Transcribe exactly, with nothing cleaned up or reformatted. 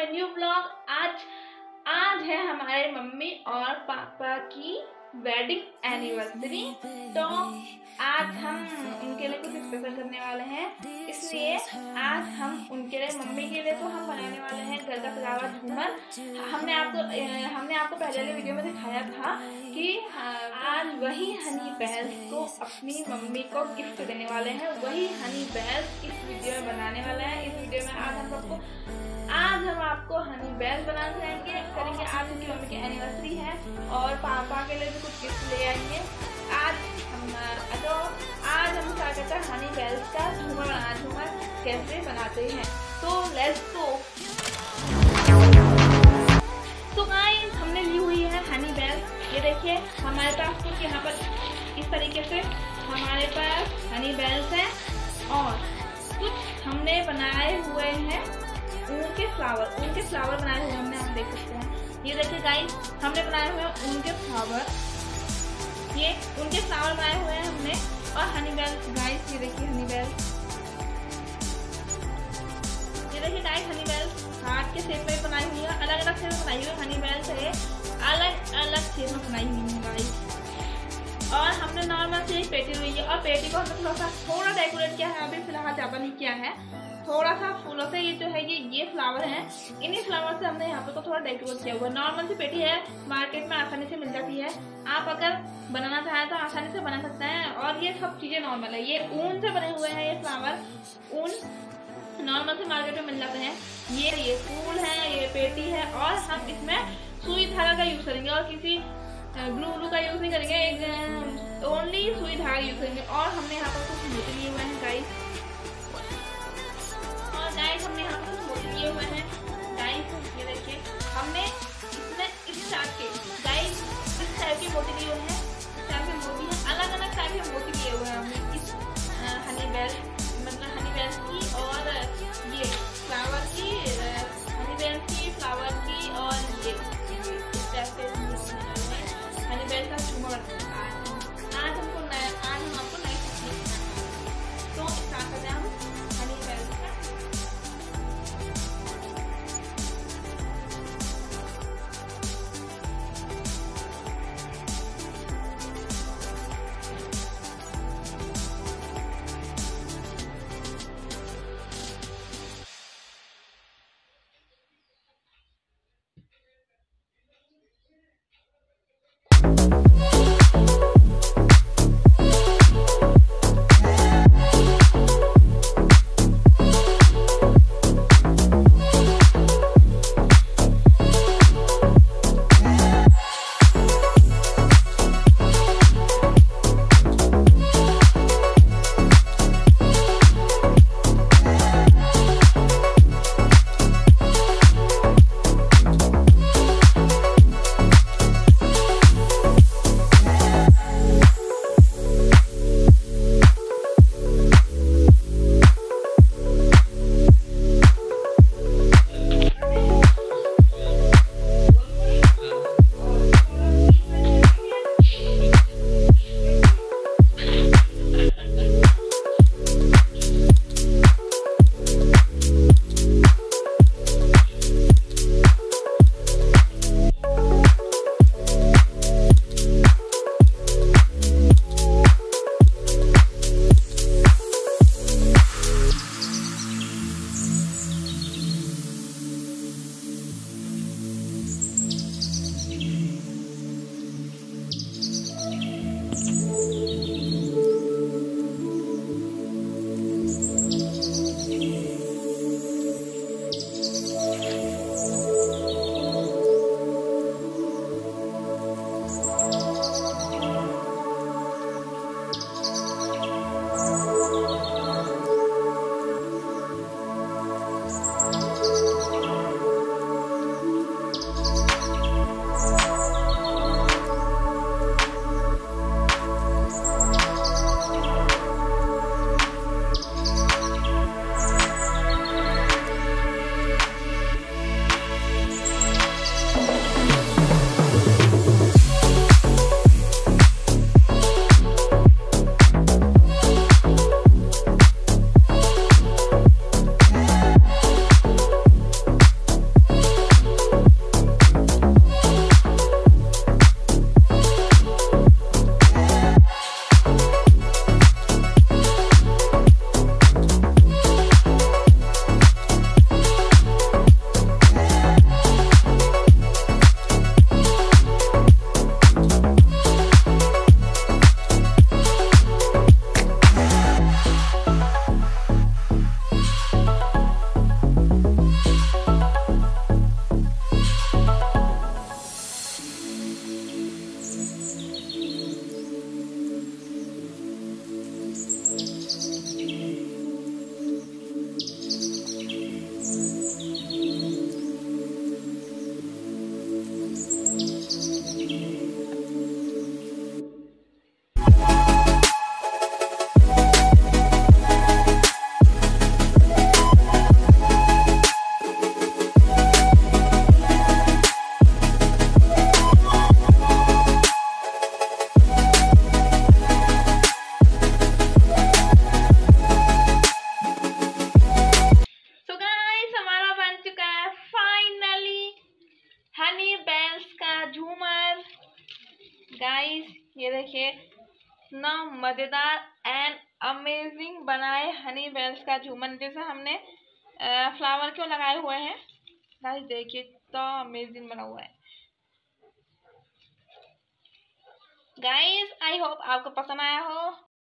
New blog. आज आज है हमारे मम्मी और पापा की वेडिंग एनिवर्सरी, तो आज हम उनके लिए कुछ स्पेशल करने वाले हैं। इसलिए आज हम उनके लिए, मम्मी के लिए तो हम बनाने वाले हैं घर का सजावा झूमर। हमने आपको हमने आपको पहले वाले वीडियो में दिखाया था कि आज वही हनी बेल्स को अपनी मम्मी को गिफ्ट देने वाले हैं। वही हनी बेल्स इस वीडियो में बनाने वाले हैं। इस वीडियो में आज हम सबको आज हम आपको हनी बेल्स बना करेंगे करेंगे आज उनकी मम्मी की एनिवर्सरी है और पापा के लिए भी कुछ गिफ्ट ले आएंगे। आज हम तो आज हम क्या कहते हैं हनी बेल्स का झूमर बना झूमर कैसे बनाते हैं, तो लेट्स गो। तो गाइस हमने ली हुई है हनी बेल्स। ये देखिए हमारे पास कुछ यहाँ पर इस तरीके से हमारे पास हनी बेल्स है और कुछ हमने बनाए हुए हैं ऊन के फ्लावर। ऊन के फ्लावर बनाए हुए हमने, आप देख सकते हैं। ये देखिए गाइस हमने बनाए हुए हैं ऊन के फ्लावर। ये उनके फ्लावर बनाए हुए हैं हमने और हनी बेल्स। गाइस ये देखिए हनी बेल्स, ये देखिए गाइस हनी बेल्स हार्ट के शेप में बनाई हुई है। अलग अलग शेप में बनाई हुई है हनी बेल्स है, अलग अलग शेप में बनाई हुई है गाइस। और हमने नॉर्मल से एक पेटी हुई है और पेटी को हमने थोड़ा सा थोड़ा डेकोरेट किया है, अभी फिलहाल ज्यादा नहीं किया है। थोड़ा सा फूलों से ये जो है ये ये फ्लावर है, इन्हीं फ्लावर से हमने यहाँ पे को थोड़ा डेकोरेट किया हुआ। नॉर्मल सी पेटी है, मार्केट में आसानी से मिल जाती है। आप अगर बनाना चाहें तो आसानी से बना सकते हैं। और ये सब चीजें नॉर्मल है, ये ऊन से बने हुए हैं। ये फ्लावर ऊन नॉर्मल से मार्केट में मिल जाते हैं। ये ये फूल है, ये पेटी है और हम इसमें सुई धागा का यूज करेंगे और किसी ग्लू ग्लू का यूज नहीं करेंगे, ओनली सुई धागा यूज करेंगे। और हमने यहाँ पर कुछ मोती लिए हुए हैं गाइस, गाइस हमने यहाँ पर मोती लिए हुए हैं गाइस। ये देखिए हमने इसमें इस टाइप के गाइस इस टाइप के मोती लिए हुए हैं। इस टाइप के मोती हैं, अलग अलग टाइप के मोती लिए हुए हैं हमने इस हनी बेल मतलब हनी बेल्स की और ये फ्लावर की हनी बेल्स की फ्लावर की और ये इस टाइप के हनी बेल का झूमर। आज हमको नया आज हम आपको नई चीज, तो हनी बेल्स का झूमर। गाइस ये देखिए इतना मजेदार एंड अमेजिंग बनाए हनी बेल्स का झूमर, जैसे हमने फ्लावर क्यों लगाए हुए हैं। गाइस देखिए कितना अमेजिंग बना हुआ है। गाइस आई होप आपको पसंद आया हो।